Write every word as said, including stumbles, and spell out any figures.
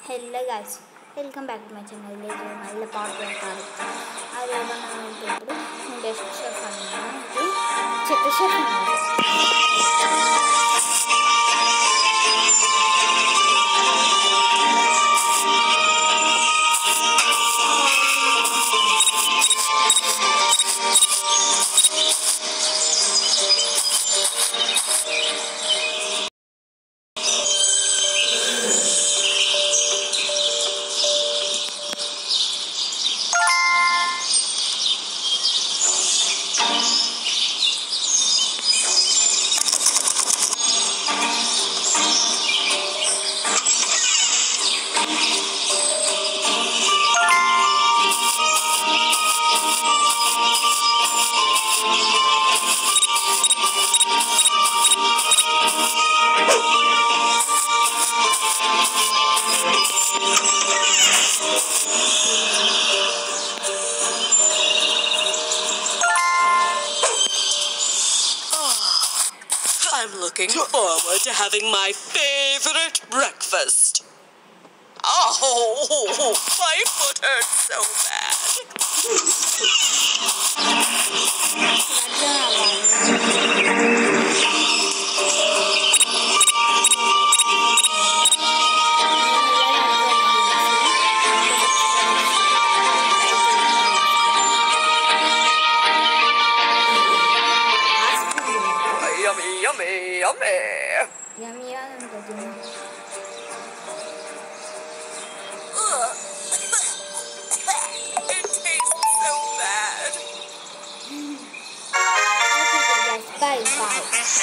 Hello guys, welcome back to my channel. ఇది మళ్ళీ part one కాబట్టి అది ఏమన్నా అంటే ఇప్పుడు నేను బెస్ట్ షెఫ్ అన్నాను. ఇది చెత్త షెఫ్ అన్నాను. I'm looking forward to having my favorite breakfast. Oh, my foot hurts so bad. Yummy, yummy, yummy. Yummy yummy. Ugh. It tastes so bad. Okay guys, bye bye.